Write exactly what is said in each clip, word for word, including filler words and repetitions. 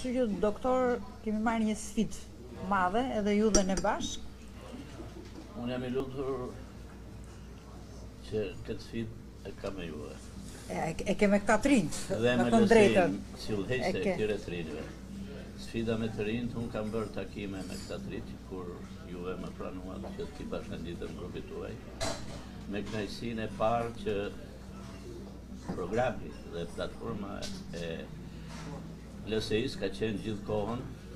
Kështu që doktor, kemi marrë një sfidë madhe, edhe ju dhe ne bashkë. Unë jam i lutur që këtë sfidë e ka me juve. E, e ke me këta të rinjë, Dhe me thënë drejtën. lësim si udhëheqëse e këtyre të rinjve. Sfida me të rinjt, unë kam bërë takime me këta të rinjt, kur juve më pranuat që t'i bashkënditëm grupit tuaj, me kënaqësinë e parë që programi dhe platforma e L S I-s ka qenë gjithë kohën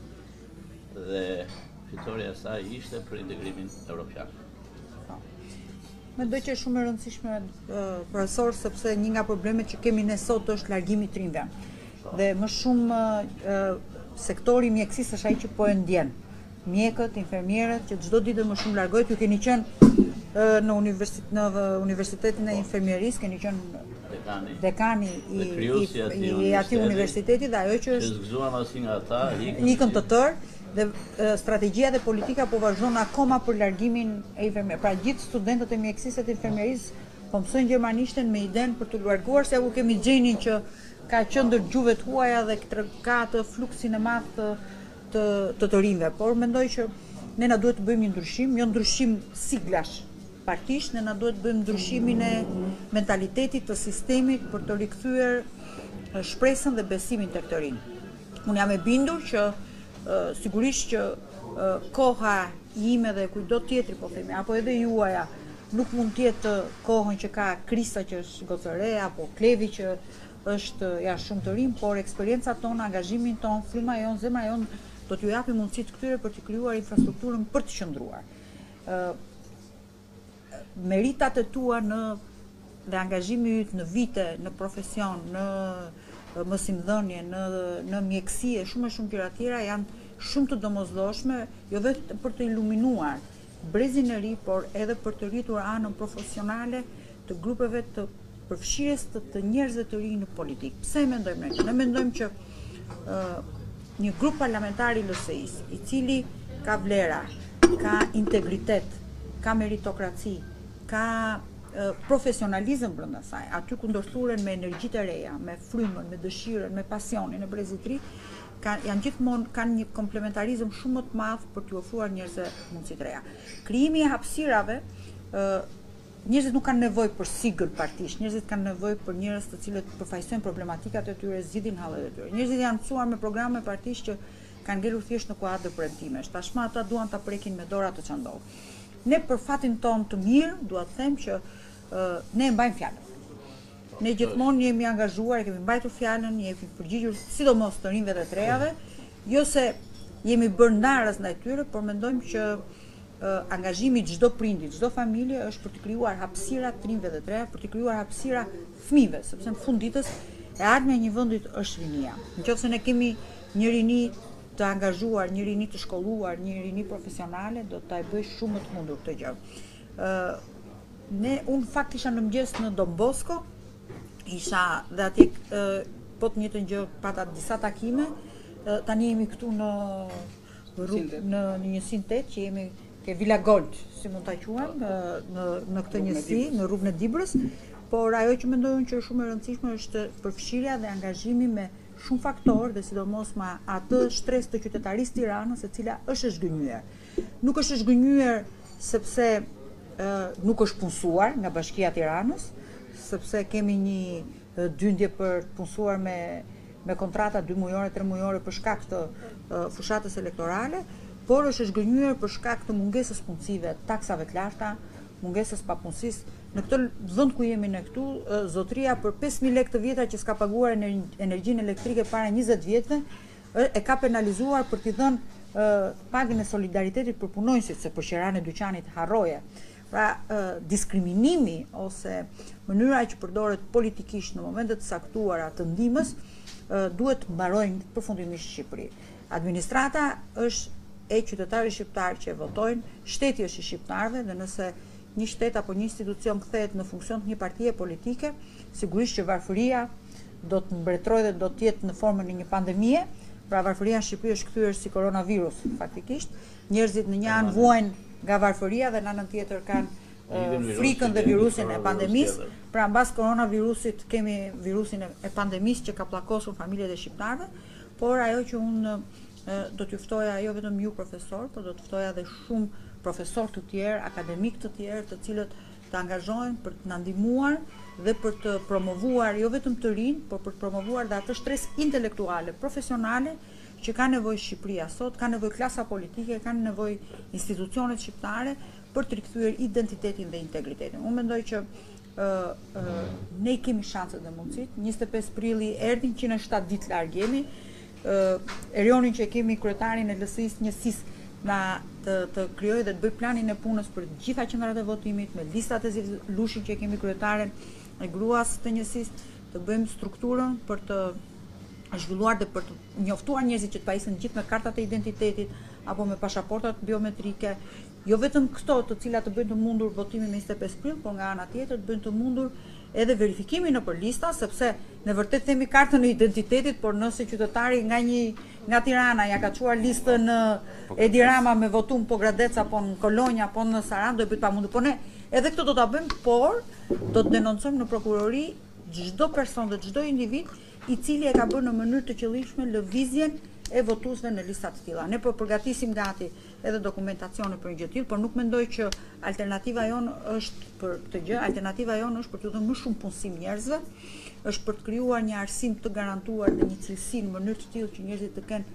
dhe fitoria e saj ishte për integrimin evropian. Mendoj që është shumë e rëndësishme, uh, profesor, sepse një nga problemet që kemi ne sot është largimi i trinjve. Dhe më shumë uh, sektori mjekësisë është ai që po e ndjen. Mjekët, infermierët, që çdo ditë më shumë largohet. Ju keni qenë uh, në, universit, në Universitetin e Infermierisë, keni qenë dekani, dekani i, i, i, i atij universiteti, dhe ajo që është zgjuan asnjë nga ata, ikën të tërë. Dhe e, strategjia dhe politika po vazhdon akoma për largimin e infermierëve. Pra gjithë studentët e mjekësisë të infermierisë po mësojnë gjermanishten me idenë për të larguar, se ku kemi gjenin që ka qendër gjuhëve të huaja dhe ka të fluksin e madh të të të, të rinjve. Por mendoj që ne na duhet të bëjmë një ndryshim, jo ndryshim siglash partisht, ne na duhet të bëjmë ndryshimin e mentalitetit të sistemit për të rikthyer shpresën dhe besimin tek të rinj. Unë jam e bindur që Uh, sigurisht që uh, koha ime dhe kujdo tjetri, po themi, apo edhe juaja, nuk mund tjetë kohën që ka Krista që është gocëre, apo Klevi që është ja shumë të rim, por eksperienca tonë, angazhimin tonë, fryma jonë, zemra jonë, do t'ju japi mundësi të këtyre për të krijuar infrastrukturën për të qëndruar. Uh, meritat e tua në dhe angazhimi yt në vite, në profesion, në mësimdhënie, në në mjekësi e shumë e shumë gjëra tjera janë shumë të domosdoshme, jo vetëm për të iluminuar brezin e ri, por edhe për të rritur anën profesionale të grupeve të përfshirjes të, të njerëzve të rinj në politikë. Pse mendojmë ne? Ne mendojmë që uh, një grup parlamentar i L S I-s, i cili ka vlera, ka integritet, ka meritokraci, ka profesionalizëm brenda saj, aty ku ndërthuren me energjitë e reja, me frymën, me dëshirën, me pasionin e brezit të ri, kanë janë gjithmonë kanë një komplementarizëm shumë më të madh për t'u ofruar njerëzve mundësi të reja. Krijimi i hapësirave, ë njerëzit nuk kanë nevojë për sigël partisht, njerëzit kanë nevojë për njerëz të cilët përfaqësojnë problematikat e tyre, zgjidhin hallet e tyre. Njerëzit janë mësuar me programe partisht që kanë ngelur thjesht në kuadër premtimesh. Tashmë ata duan ta prekin me dora të çfarë ndodh. Ne për fatin ton të mirë, dua të them që Uh, ne mbajmë fjalën. Ne gjithmonë jemi angazhuar, kemi mbajtur fjalën, jemi përgjigjur sidomos të rinjve dhe të rejave, jo se jemi bërë ndarës ndaj tyre, por mendojmë që uh, angazhimi i çdo prindi, çdo familje është për të krijuar hapësira të rinjve dhe të rejave, për të krijuar hapësira fëmijëve, sepse në fund ditës e ardhmja e një vendi është rinia. Nëse ne kemi një rini të angazhuar, një rini të shkolluar, një rini profesionale, do ta bëj shumë më të mundur këtë gjë. Uh, Ne, unë fakt isha në mëngjes në Don Bosco, isha dhe atje po të njëjtën gjë pata disa takime, tani jemi këtu në rrugë në një sintet që jemi ke Villa Gold, si mund ta quajmë, në në këtë njësi, në rrugën e Dibrës, por ajo që mendoj unë që është shumë e rëndësishme është përfshirja dhe angazhimi me shumë faktorë dhe sidomos me atë shtresë të qytetarisë Tiranës, e cila është e zhgënjyer. Nuk është e zhgënjyer sepse Uh, nuk është punësuar nga Bashkia e Tiranës, sepse kemi një uh, dyndje për të punësuar me, me kontrata dy mujore, tre mujore për shkak të uh, fushatës elektorale, por është e zhgënjyer për shkak të mungesës punësive, taksave të larta, mungesës papunësisë. Në këtë vend ku jemi ne këtu, uh, zotëria për pesë mijë lekë të vjetra që s'ka paguar energjinë elektrike para njëzet vjetëve, uh, e ka penalizuar për t'i dhënë uh, pagën e solidaritetit për punonjësit, se për qiranë e dyqanit harroje. Pra, uh, diskriminimi ose mënyra që përdoret politikisht në momentet të saktuara të ndihmës uh, duhet mbarojnë përfundimisht në Shqipëri. Administrata është e qytetarëve shqiptar që votojnë, shteti është i shqiptarëve, dhe nëse një shtet apo një institucion kthehet në funksion të një partie politike, sigurisht që varfëria do të mbretërojë dhe do të jetë në formën e një pandemie. Pra varfëria në Shqipëri është kthyer si koronavirus faktikisht. Njerëzit në një anë vuajnë nga varfëria dhe në anën tjetër kanë uh, frikën dhe virusin e pandemisë. Pra mbas koronavirusit kemi virusin e pandemisë që ka pllakosur familjet e shqiptarëve, por ajo që unë do t'ju ftoja jo vetëm ju profesor, por do të ftoja edhe shumë profesor të tjerë, akademik të tjerë, të cilët të angazhohen për të na ndihmuar dhe për të promovuar jo vetëm të rinj, por për të promovuar dhe atë shtresë intelektuale, profesionale që ka nevojë Shqipëria sot, ka nevojë klasa politike, ka nevojë institucionet shqiptare për të rikthyer identitetin dhe integritetin. Unë mendoj që uh, uh, ne kemi shanset dhe mundësit. njëzet e pesë prilli erdhin, njëzet e shtatë ditë larg jemi. Uh, Erionin që kemi kryetarin e L S I-s njësisë na të, të krijojë dhe të bëj planin e punës për të gjitha qendrat e votimit, me listat e Lushin që kemi kryetaren e gruas të njësisë, të bëjmë strukturën për të zhvilluar dhe për të njoftuar njerëzit që të pajisen gjithë me kartat e identitetit apo me pasaportat biometrike, jo vetëm këto të cilat të bëjnë të mundur votimin me njëzet e pesë prill, por nga ana tjetër të bëjnë të mundur edhe verifikimin nëpër lista, sepse në vërtet themi kartën e identitetit, por nëse qytetari nga një nga Tirana ja ka çuar listën Edi Rama me votum po Gradec apo në Kolonjë apo në Saran, do e bëjë pamundur. Po ne edhe këto do ta bëjmë, por do të denoncojmë në prokurori çdo person dhe çdo individ i cili e ka bërë në mënyrë të qëllimshme lëvizjen e votuesve në lista të tilla. Ne po përgatisim gati edhe dokumentacione për një gjë të tillë, por nuk mendoj që alternativa jonë është për këtë gjë, alternativa jonë është për të dhënë më shumë punësim njerëzve, është për të krijuar një arsim të garantuar dhe një cilësi në mënyrë të tillë që njerëzit të kenë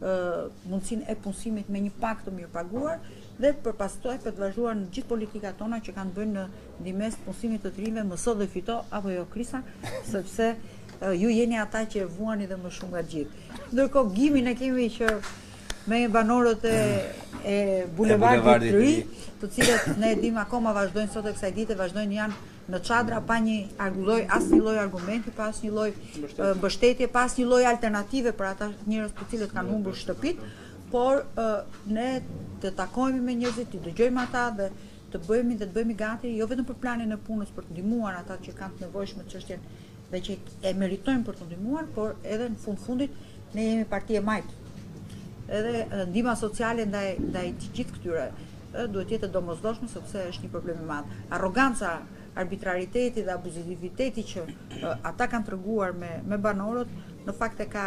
uh, mundësinë e punësimit me një pak të mirëpaguar dhe për pastaj për të vazhduar në gjithë politikat tona që kanë bënë në ndihmës punësimit të të rinjve, mëso dhe fito apo jo Krisa, sepse uh, ju jeni ata që e vuani dhe më shumë nga gjithë. Ndërkohë gimin e kemi që me banorët e, e bulevardit të ri, të cilët ne e dim akoma vazhdojnë sot e kësaj dite, vazhdojnë janë në çadra pa një lloj, asnjë lloj argumenti, pa asnjë lloj mbështetje, pa asnjë lloj alternative për ata njerëz të cilët kanë humbur shtëpit, por uh, ne të takohemi me njerëzit, të dëgjojmë ata dhe të bëhemi dhe të bëhemi gati jo vetëm për planin e punës për të ndihmuar ata që kanë të nevojshme çështjen dhe që e meritojnë për të ndihmuar, por edhe në fund fundit ne jemi parti e majt. Edhe ndihma sociale ndaj ndaj të gjithë këtyre duhet jetë domosdoshme sepse është një problem i madh. Arroganca, arbitrariteti dhe abuziviteti që uh, ata kanë treguar me me banorët, në fakt e ka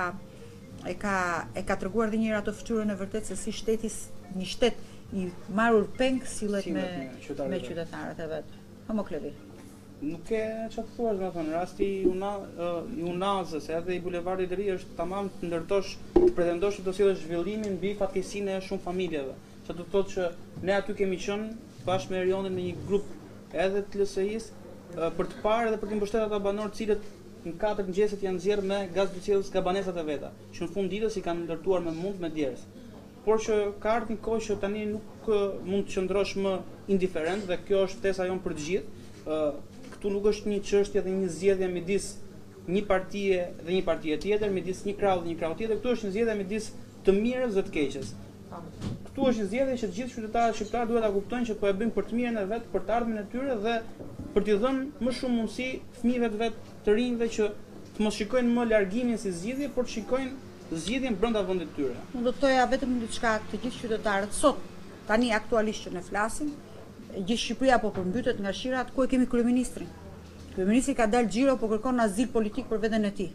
e ka e ka treguar dhe njëra të fytyrën e vërtet se si shteti, një shtet i marrur peng sillet me me qytetarët e vet. Homoklevi. Nuk e çfarë të thuash, domethënë, rasti i una, uh, i Unazës edhe i bulevardit të ri është tamam të ndërtosh, të pretendosh të sjellësh zhvillimin mbi fatkeqësinë e shumë familjeve. Çfarë do të thotë që ne aty kemi qenë bashkë me Erionin me një grup edhe të L S I-s uh, për të parë edhe për të mbështetur ata banorë të cilët në katër mëngjeset janë nxjerrë me gaz dyqëllës gabanesat e veta, që në fund ditës i kanë ndërtuar me mund me djerës. Por që ka ardhur një kohë që tani nuk uh, mund të qëndrosh më indiferent dhe kjo është ftesa jonë për të gjithë. Uh, këtu nuk është një çështje dhe një zgjedhje midis një partie dhe një partie tjetër, midis një krau dhe një krau tjetër. Këtu është një zgjedhje midis të mirës dhe të keqes. Këtu është një zgjedhje që të gjithë qytetarët shqiptarë duhet ta kuptojnë që po e bëjnë për të mirën e vet, për të ardhmen e tyre dhe për t'i dhënë më shumë mundësi fëmijëve të vet të rinjve që të mos shikojnë më largimin si zgjidhje, por të shikojnë zgjidhjen brenda vendit të tyre. Unë do të thoja vetëm diçka të gjithë qytetarët sot, tani aktualisht që ne flasim, gjithë Shqipëria po përmbytet nga shirat ku e kemi kryeministrin. Kryeministri ka dalë xhiro po kërkon azil politik për veten e tij.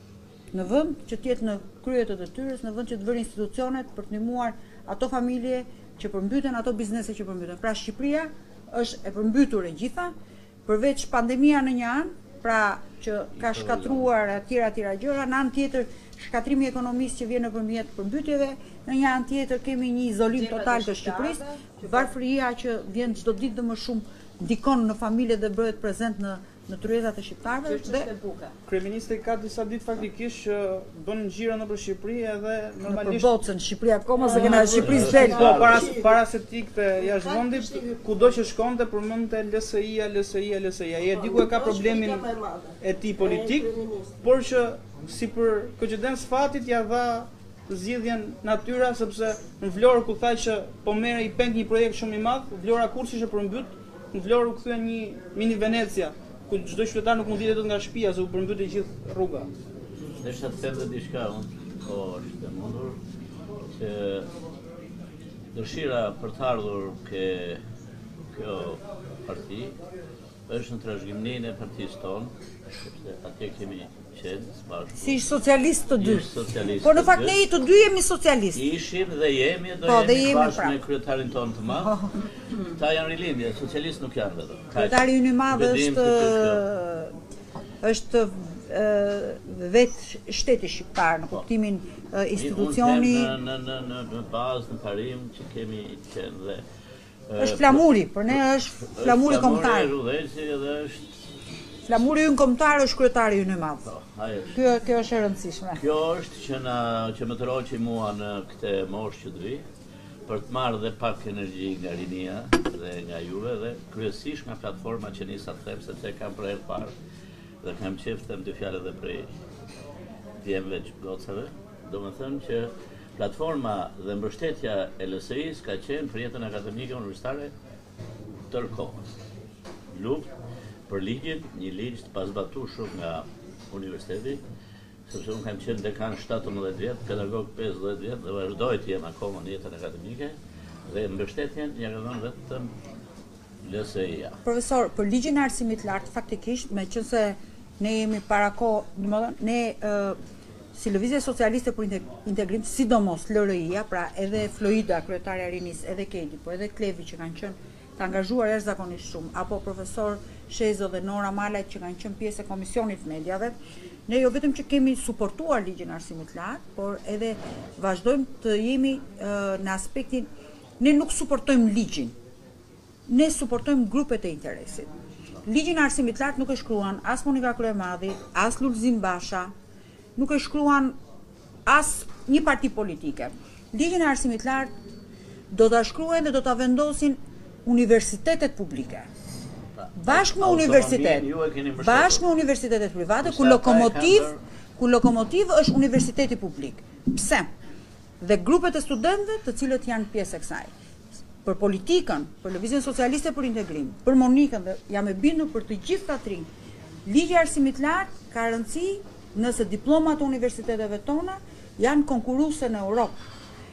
Në vend që të jetë në krye të detyrës, në vend që të vërë institucionet për të ndihmuar ato familje që përmbyten, ato biznese që përmbyten. Pra Shqipëria është e përmbytur e gjitha, përveç pandemia në një anë, pra që ka shkatruar atëra atëra gjëra, në anë tjetër shkatrimi ekonomisë që vjen nëpërmjet përmbytjeve, në një anë tjetër kemi një izolim total të Shqipërisë, varfëria që vjen çdo ditë dhe më shumë ndikon në familje dhe bëhet prezent në në tryezat e shqiptarëve dhe kryeministri ka disa ditë faktikisht që bën xhiro nëpër Shqipëri edhe normalisht në botën Shqipëri akoma se kena Shqipërisë del. Po para para se të ikte jashtë vendit, kudo që shkonte përmendte L S I-a, L S I-a, L S I-a. Ai e di ku e ka problemin e tij politik, por që si për koincidens fatit ja dha zgjidhjen natyra sepse në Vlorë ku tha që po merr i peng një projekt shumë i madh, Vlora Kurthi ishte përmbyt, në Vlorë u kthye një mini Venecia, ku çdo qytetar nuk mund të jetë nga shtëpia se u përmbytej gjithë rruga. Desha të them diçka unë, po është e mundur që dëshira për të ardhur ke kjo parti është në trashëgiminë e partisë tonë, sepse atje kemi qenë bashkë. Si ish socialist të dy. Ish socialist Po në të fakt dy. ne i të dy jemi socialist. Ishim dhe jemi, do Po, dhe jemi jemi bashkë prap. me kryetarin tonë të madh. Ta janë rilindje, socialist nuk janë vetëm. Kryetari ynë i madh Bedim është të kjo. është ë, vetë shteti shqiptar në kuptimin ë, institucioni. Unë them në në në në bazë në parim që kemi qenë dhe ë, Është flamuri, për ne është flamuri kombëtar. Flamuri rudhësi edhe është Flamuri ynë kombëtar është kryetari ynë i madh. ajo është. Kjo kjo është e rëndësishme. Kjo është që na që më tërhoqi mua në këtë moshë që të vi, për të marrë dhe pak energji nga rinia dhe nga juve dhe kryesisht nga platforma që nisa të them sepse kam për herë parë dhe kam qef të them dy fjalë edhe prej djemve që gocave, do më thënë që platforma dhe mbështetja e L S I-s ka qenë për jetën akademike universitare tërkohës. Luftë për ligjin, një ligj të pazbatuar shumë nga universiteti, sepse unë kam qenë dekan shtatëmbëdhjetë vjet, pedagog pesëdhjetë vjet dhe vazhdoj të jem akoma në jetën akademike dhe mbështetjen ja ka dhënë vetëm L S I-ja. Profesor, për ligjin e arsimit lart faktikisht, meqense ne jemi para kohë, domethënë ne ë, si Lëvizje Socialiste për Integrim, sidomos L R I-ja, pra edhe Floida, kryetaria e Rinis, edhe Kedi, po edhe Klevi që kanë qenë të angazhuar jashtëzakonisht shumë, apo profesor Shezo dhe Nora Malaj që kanë qenë pjesë e Komisionit Mediave, ne jo vetëm që kemi suportuar ligjin e arsimit lart, por edhe vazhdojmë të jemi uh, në aspektin, ne nuk suportojmë ligjin, ne suportojmë grupet e interesit. Ligjin e arsimit lart nuk e shkruan as Monika Kryemadhi, as Lulzim Basha, nuk e shkruan as një parti politike. Ligjin e arsimit lart do ta shkruajnë dhe do ta vendosin universitetet publike. Bashkë me universitet, bashkë me universitetet private, ku lokomotiv, ku lokomotiv është universiteti publik. Pse? Dhe grupet e studentëve të cilët janë pjesë e kësaj. Për politikën, për Lëvizjen Socialiste për Integrim, për Monikën dhe jam e bindur për të gjithë ta trinj. Ligji i arsimit lart ka rëndësi nëse diplomat e universiteteve tona janë konkurruese në Europë.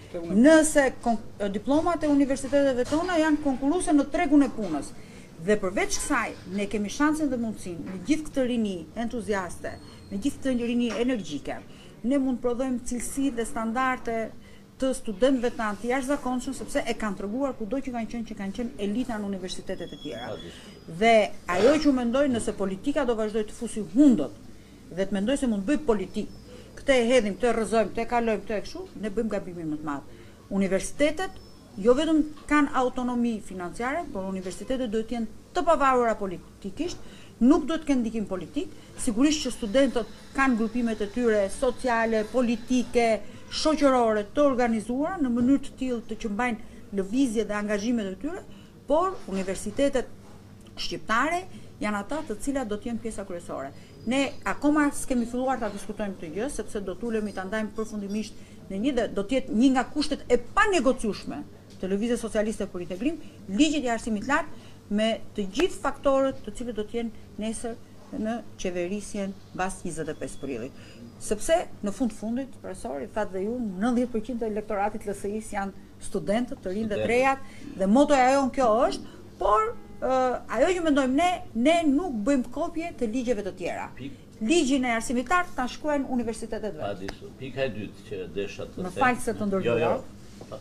Nëse diplomat e universiteteve tona janë konkurruese në tregun e punës. Dhe përveç kësaj, ne kemi shansin dhe mundësinë, me gjithë këtë rini entuziaste, me gjithë këtë rini energjike, ne mund të prodhojmë cilësi dhe standarde të studentëve tanë të jashtëzakonshëm, sepse e kanë treguar kudo që kanë qenë që kanë qenë elita në universitetet e tjera. Dhe ajo që mendoj, nëse politika do vazhdoj të fusi hundot dhe të mendoj se mund bëj politikë, këtë e hedhim, këtë e rrëzojmë, këtë e kalojmë, këtë e kështu, ne bëjmë gabimin më të madh. Universitetet jo vetëm kanë autonomi financiare, por universitetet duhet të jenë të pavarura politikisht, nuk duhet të kenë ndikim politik, sigurisht që studentët kanë grupimet e tyre sociale, politike, shoqërore të organizuara në mënyrë të tillë të që mbajnë lëvizje dhe angazhimet e tyre, por universitetet shqiptare janë ata të cilat do të jenë pjesa kryesore. Ne akoma s'kemi filluar ta diskutojmë këtë gjë, sepse do të ulemi ta ndajmë përfundimisht në një dhe do të jetë një nga kushtet e panegociueshme të Lëvizjes Socialiste për Integrim, ligji i arsimit lart me të gjithë faktorët të cilët do të jenë nesër në qeverisjen mbas njëzet e pesë prillit. Sepse në fund fundit, profesor, i thatë dhe ju, nëntëdhjetë përqind të elektoratit L S I-s janë studentët, të rinj dhe të rejat, dhe motoja jon kjo është, por uh, ajo që mendojmë ne, ne nuk bëjmë kopje të ligjeve të tjera. Ligjin e arsimit lart ta shkruajnë universitetet vetë. Pika e dytë që desha të them. Më fal se të ndërgjoj. Jo, jo.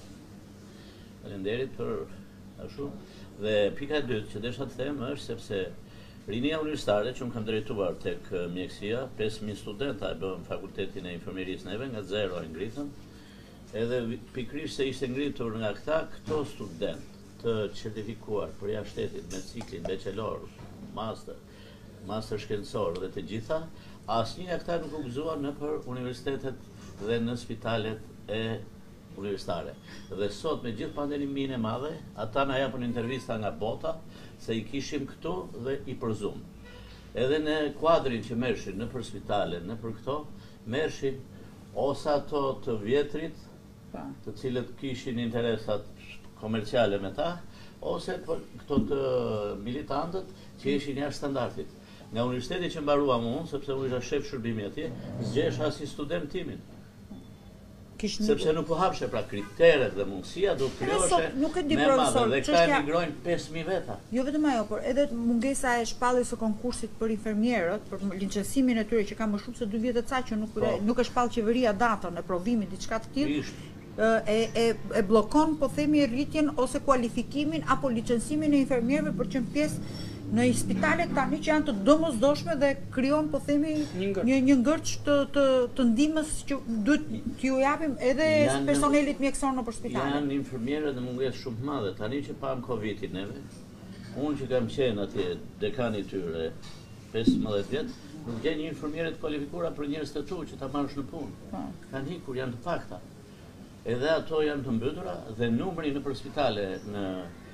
Faleminderit për ashtu. Dhe pika e dytë që desha të them është sepse rinia universitare që unë kam drejtuar tek mjekësia, pesë mijë studenta e bën fakultetin e infermierisë neve, nga zero e ngritën. Edhe pikrisht se ishte ngritur nga këta, këto student të certifikuar për jashtë shtetit me ciklin bachelor, master, master shkencor dhe të gjitha, asnjë nga këta nuk u gëzuan në për universitetet dhe në spitalet e universitare. Dhe sot me gjithë pandeminë e madhe, ata na japën intervista nga bota se i kishim këtu dhe i përzum. Edhe në kuadrin që mershin në për spitale, në për këto, mershin ose ato të vjetrit, të cilët kishin interesat komerciale me ta, ose për këto të militantët që ishin jashtë standardit. Nga universiteti që mbaruam unë, sepse unë isha shef shërbimi atje, zgjesh as i student timin. kishin sepse nuk po hapshe pra kriteret dhe mundësia do të krijoheshe nuk e di me madhe profesor, dhe këta çështja- emigrojnë pesë mijë veta. Jo vetëm ajo, por edhe mungesa e shpalljes së konkursit për infermierët, për licencimin e tyre që ka më shumë se dy vjet e ca që nuk Po. nuk e shpall qeveria datën e provimit diçka të tillë. Ishte. E, e, e blokon po themi rritjen ose kualifikimin apo licencimin e infermierëve për të qenë pjesë në spitale tani që janë të domosdoshme dhe krijon po themi Një ngërç. një një ngërç të të, të ndihmës që duhet t'ju japim edhe Janë- personelit mjekësor nëpër spitale. Janë infermierë dhe mungesë shumë të madhe. Tani që pam Covidin neve, unë që kam qenë atje dekani tyre pesëmbëdhjetë vjet, nuk gjen një infermierë të kualifikuar për njerëz të tu që ta marrësh në punë. Po. Kanë hikur, janë të pakta. Edhe ato janë të mbytura dhe numri në për spitale në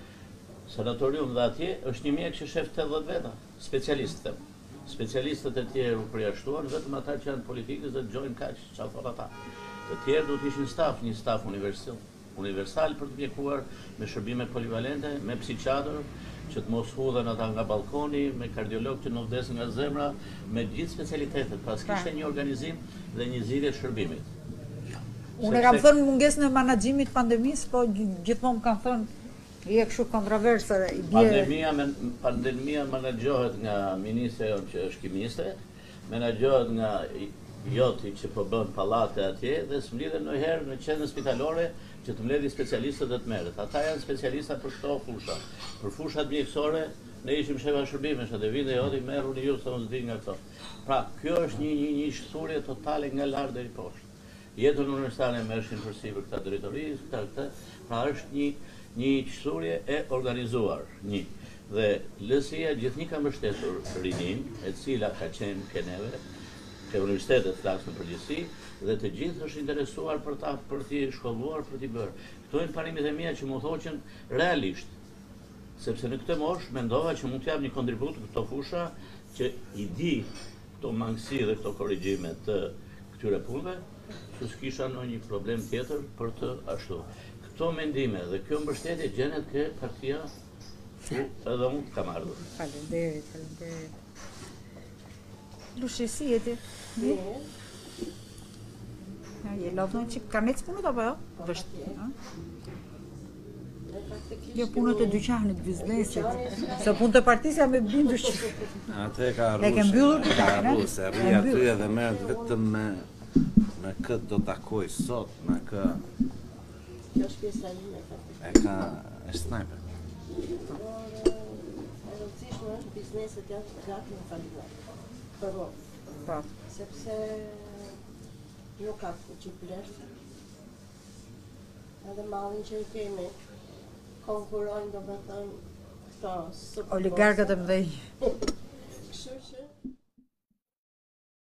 sanatorium dhe atje është një mjek që shef tetëdhjetë veta, specialistë. Specialistët e tjerë u përjashtuan, vetëm ata që janë politikës dhe gjojnë kaq, çfarë thon ata. Të tjerë do të ishin staf, një staf universal, universal për të mjekuar me shërbime polivalente, me psiqiatër që të mos hudhen ata nga balkoni, me kardiolog që nuk vdesin nga zemra, me gjithë specialitetet, pas kishte një organizim dhe një zgjidhje shërbimit. Unë e kam thënë mungesën e menaxhimit pandemisë, po gjithmonë më kanë thënë je kështu kontroversë, i bie. Pandemia, men, pandemia menaxhohet nga ministre jonë që është kimiste, menaxhohet nga joti që po bën pallate atje dhe s'mlidhen ndonjëherë në qendrën spitalore që të mbledhi specialistët dhe të merret. Ata janë specialista për këto fusha. Për fushat mjekësore ne ishim shefa shërbimesh, atë vinte joti merruni ju se mos di nga këto. Pra, kjo është një një një shturje totale nga lart deri poshtë. Jetën universitare merrshin përsi për këta drejtorisë, këta këtë, pra është një një qësurje e organizuar, një. Dhe lësia gjithnjë ka mbështetur rinin, e cila ka qenë ke neve, ke universitetet flasë në përgjithësi, dhe të gjithë është interesuar për ta, për t'i shkolluar, për t'i bërë. Këto janë parimit e mia që mu thoqen realisht, sepse në këtë moshë mendova që mund t'jap një kontribut në këto fusha që i di këto mangësi dhe këto korrigjime të këtyre punëve, që s'kisha ndonjë problem tjetër për të ashtu. Këto mendime dhe kjo mbështetje gjenet ke partia ku edhe unë kam ardhur. Faleminderit, faleminderit. Lushi, si jeti? Ja, je lodhën që ka necë punët apo jo? Vështë, ha? Jo punët e dyqanit, biznesit. Se punët e partisë jam e bindur që... Atë e ka E ke rrusë, mbyllur e dyqanin, ka a? rrusë, E rri mbyll. aty edhe merret vetëm me me këtë do takoj sot, me kë Kjo është pjesa ime faktikisht. e ka e sniper. Por e rëndësishme është bizneset janë gati në fallimet. Për mo. Po. Sepse nuk ka fuqi plesht. Edhe mallin që i kemi konkurojnë do me thënë këto super Oligarkët e mëdhenj. Kështu që